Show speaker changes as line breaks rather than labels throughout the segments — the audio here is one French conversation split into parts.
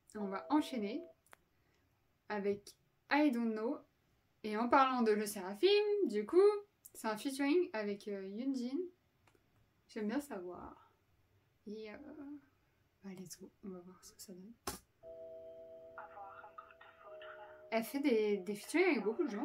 On va enchaîner avec I Don't Know. Et en parlant de Le Seraphim, du coup, c'est un featuring avec Yoonjin. J'aime bien savoir. Et let's go, on va voir ce que ça donne. Elle fait des featuring avec beaucoup de gens.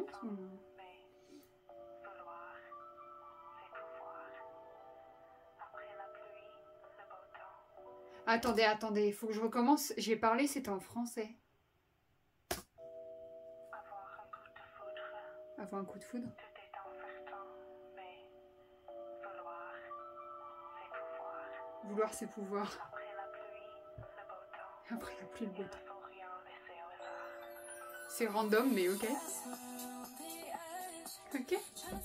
Attendez, il faut que je recommence. J'ai parlé, c'était en français. Avoir un coup de foudre. Vouloir ses pouvoirs. Après la pluie, le beau temps. C'est random, mais ok. Ok.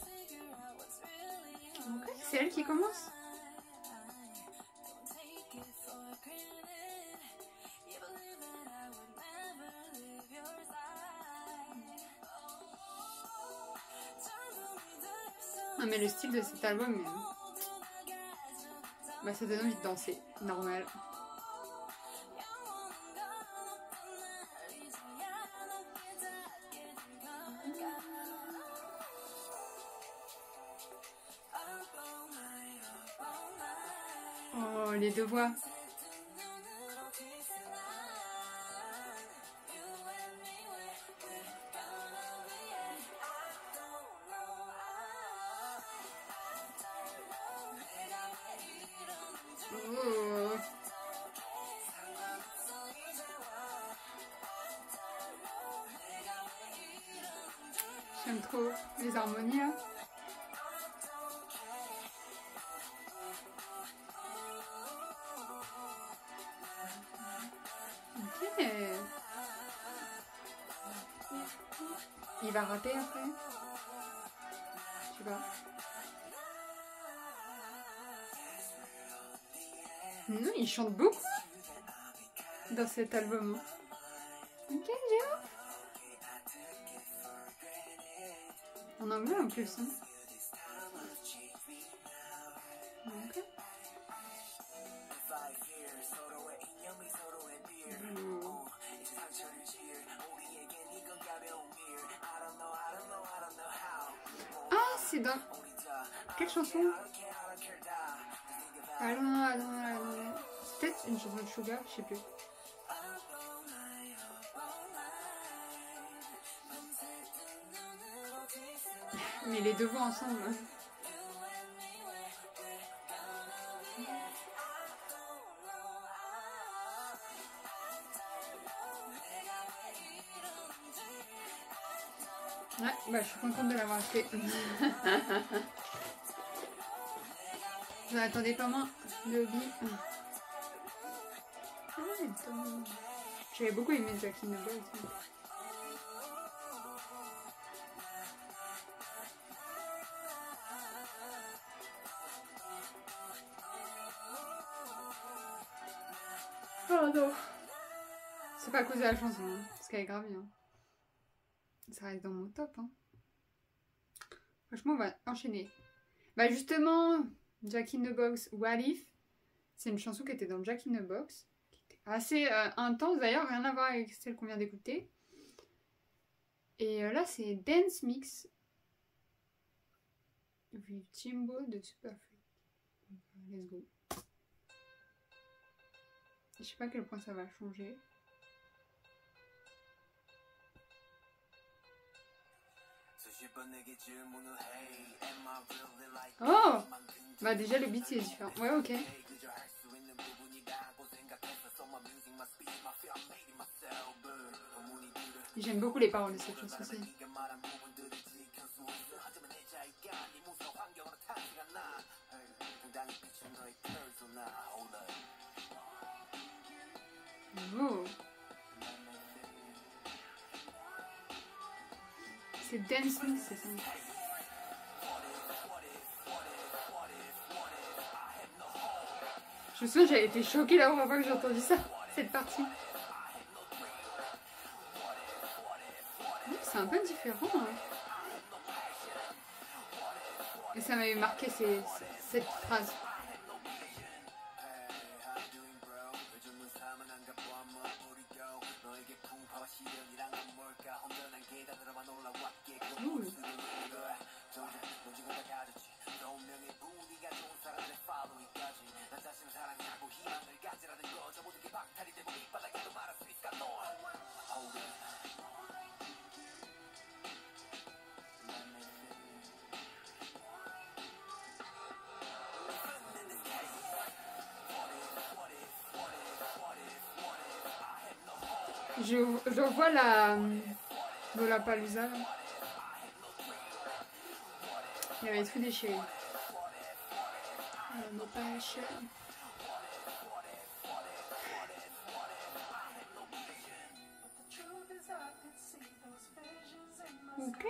C'est elle qui commence. Ah, mais le style de cet album, bah, ça donne envie de danser, normal. Oh, les deux voix. Oh. J'aime trop les harmonies là. Ok. Il va rapper après. Je sais pas. Non, il chante beaucoup dans cet album. Ok, j'ai hâte. En anglais en plus. Hein. Okay. Ah, c'est dans... Quelle chanson? I don't know. C'est peut-être une chanson de Sugar, je sais plus. Mais les deux voix ensemble. Ouais, bah je suis contente de l'avoir acheté. J'en attendais pas moins. Le hobby. J'avais beaucoup aimé Jackie in the Box. Oh non. C'est pas à cause de la chanson, hein, parce qu'elle est grave bien. Ça reste dans mon top. Hein. Franchement, on va enchaîner. Bah justement, Jack in the Box, What If, c'est une chanson qui était dans Jack in the Box, qui était assez intense d'ailleurs, rien à voir avec celle qu'on vient d'écouter. Et là, c'est Dance Mix with Jimbo de Superfruit. Let's go. Je sais pas à quel point ça va changer. Oh! Bah déjà le beat est différent. Ouais, ok. J'aime beaucoup les paroles de cette chanson aussi. Oh. C'est Dance Mix, c'est ça. Je me souviens, j'avais été choquée la première fois que j'ai entendu ça, cette partie. C'est un peu différent. Hein. Et ça m'avait marqué cette phrase. Je revois la Lollapalooza. Il avait tout déchiré. Ok.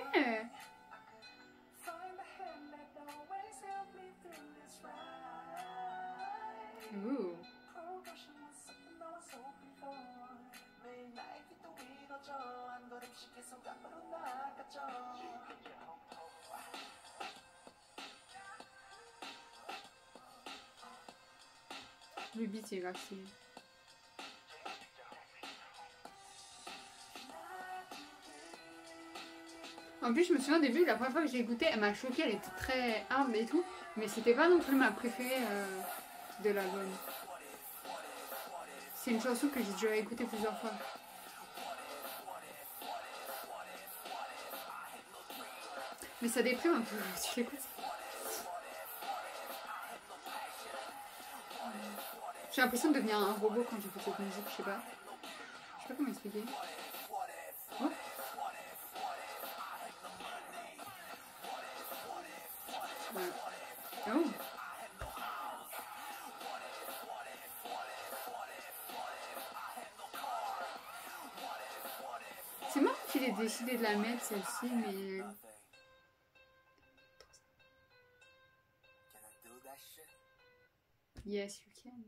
Ooh. Le beat est grave stylé. En plus, je me souviens au début, la première fois que j'ai écouté, elle m'a choquée, elle était très hard et tout, mais c'était pas non plus ma préférée de l'album. C'est une chanson que j'ai déjà écoutée plusieurs fois. Mais ça déprime un peu, tu l'écoutes. J'ai l'impression de devenir un robot quand j'écoute cette musique, je sais pas. Je sais pas comment expliquer. Oh. Ouais. Oh. C'est marrant qu'il ait décidé de la mettre celle-ci, mais... Yes, you can.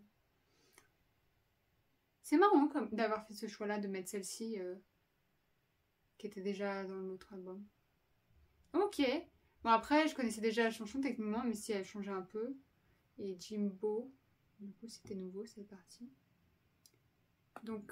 C'est marrant comme d'avoir fait ce choix-là de mettre celle-ci qui était déjà dans l'autre album. Ok. Bon après, je connaissais déjà la chanson techniquement, mais si elle changeait un peu. Et Jimbo, du coup c'était nouveau, c'est parti. Donc,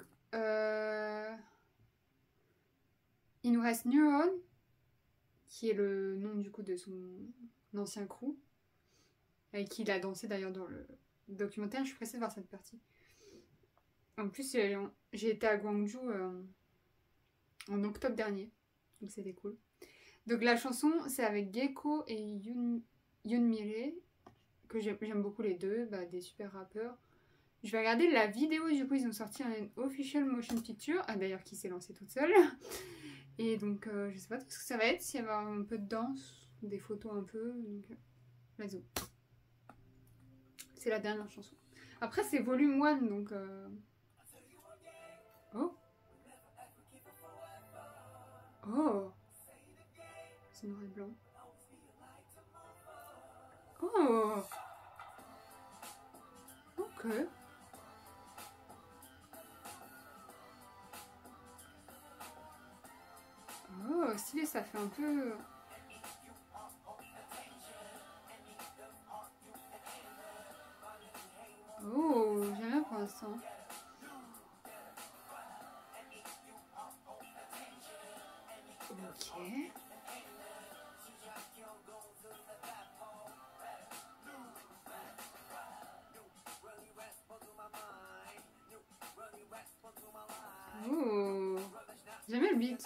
il nous reste Neuron, qui est le nom du coup de son ancien crew, avec qui il a dansé d'ailleurs dans le documentaire. Je suis pressée de voir cette partie. En plus, j'ai été à Gwangju en octobre dernier, donc c'était cool. Donc la chanson, c'est avec Gecko et Yoonmire, que j'aime beaucoup les deux, bah, des super rappeurs. Je vais regarder la vidéo, du coup ils ont sorti un official motion picture, d'ailleurs qui s'est lancée toute seule. Et donc je sais pas trop ce que ça va être, s'il y a un peu de danse, des photos un peu, donc let's go. C'est la dernière chanson. Après c'est volume 1, donc... Oh. Oh. C'est noir et blanc. Oh. Ok. Oh, stylé, ça fait un peu... Oh, j'aime bien pour l'instant. Ok. Oh, j'aime bien le beat.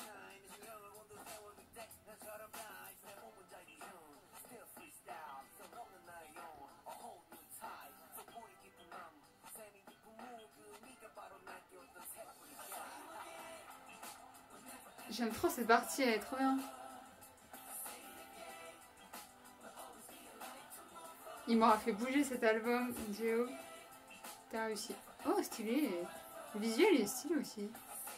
J'aime trop cette partie, elle est trop bien. Il m'aura fait bouger cet album, Géo. T'as réussi. Oh, stylé. Le visuel il est stylé aussi.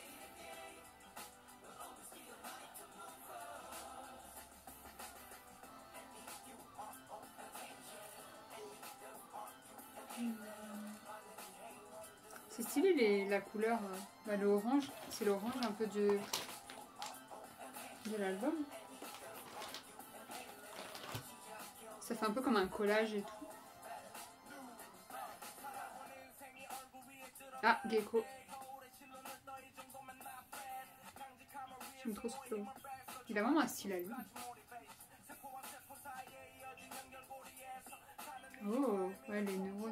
C'est stylé la couleur. Bah, le orange, c'est l'orange un peu de l'album. Ça fait un peu comme un collage et tout. Ah, Gecko. J'aime trop ce flow. Il a vraiment un style à lui. Oh, ouais, les neurones.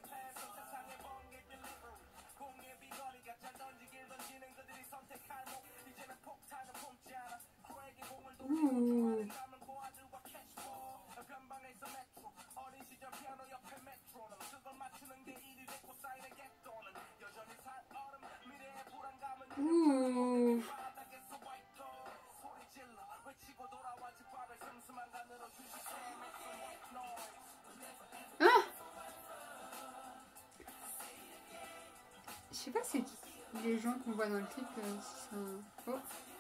Ouh. Ouh. Ah, je sais pas si les gens qu'on voit dans le clip, si c'est un... Oh.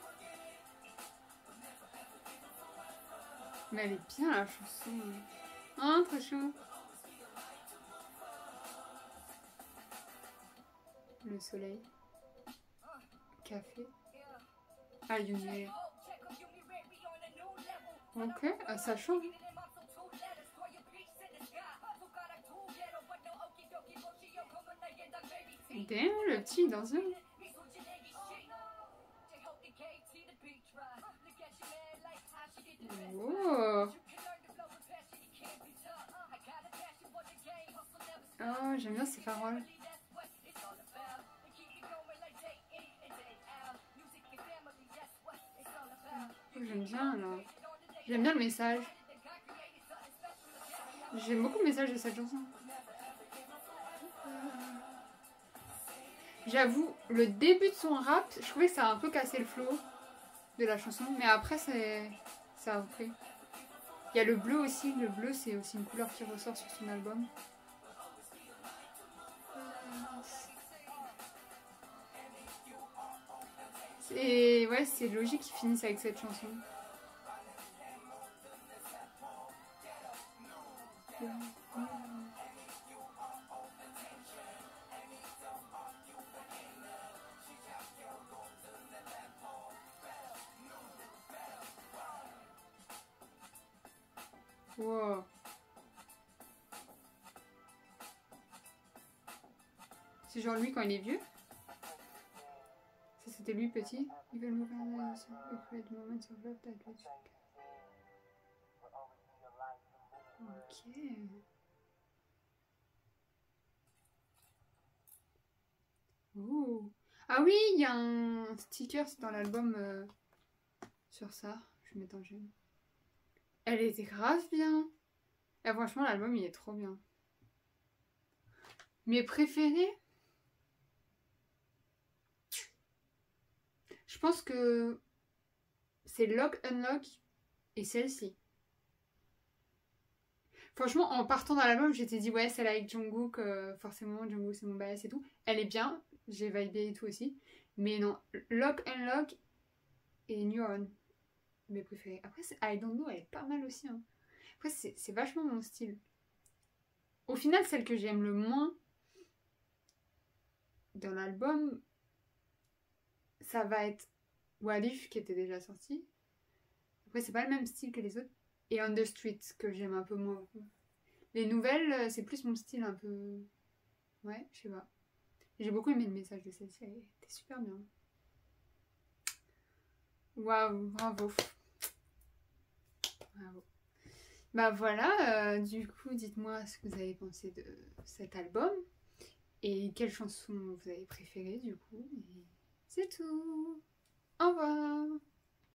Mais elle est bien la chanson. Ah, très chaud. Le soleil. Café. Ah, Yumi. Ok, ah, ça change. Damn, le petit dans un. Oh. Oh, j'aime bien ces paroles. Oh, j'aime bien là. J'aime bien le message. J'aime beaucoup le message de cette chanson. J'avoue, le début de son rap, je trouvais que ça a un peu cassé le flow de la chanson, mais après ça a repris. Il y a le bleu aussi, le bleu c'est aussi une couleur qui ressort sur son album. Et ouais, c'est logique qu'ils finissent avec cette chanson. Wow. C'est genre lui quand il est vieux. Ça c'était lui petit. Il veut me Ok. Ouh. Ah oui, il y a un sticker dans l'album sur ça. Je vais mettre en j'aime. Elle était grave bien. Et franchement, l'album il est trop bien. Mes préférés, je pense que c'est Lock Unlock et celle-ci. Franchement, en partant dans l'album, j'étais dit ouais, celle avec Jungkook, forcément, Jungkook c'est mon bias et tout. Elle est bien, j'ai vibé et tout aussi. Mais non, Lock Unlock et New On, mes préférés. Après, I Don't Know, elle est pas mal aussi. Hein. Après, c'est vachement mon style. Au final, celle que j'aime le moins dans l'album, ça va être Walif qui était déjà sorti. Après, c'est pas le même style que les autres. Et On The Street que j'aime un peu moins. Les nouvelles, c'est plus mon style un peu... Ouais, je sais pas. J'ai beaucoup aimé le message de celle-ci, elle était super bien. Waouh, bravo. Bravo. Bah voilà, du coup, dites-moi ce que vous avez pensé de cet album. Et quelle chanson vous avez préférée, du coup. Et c'est tout. Au revoir.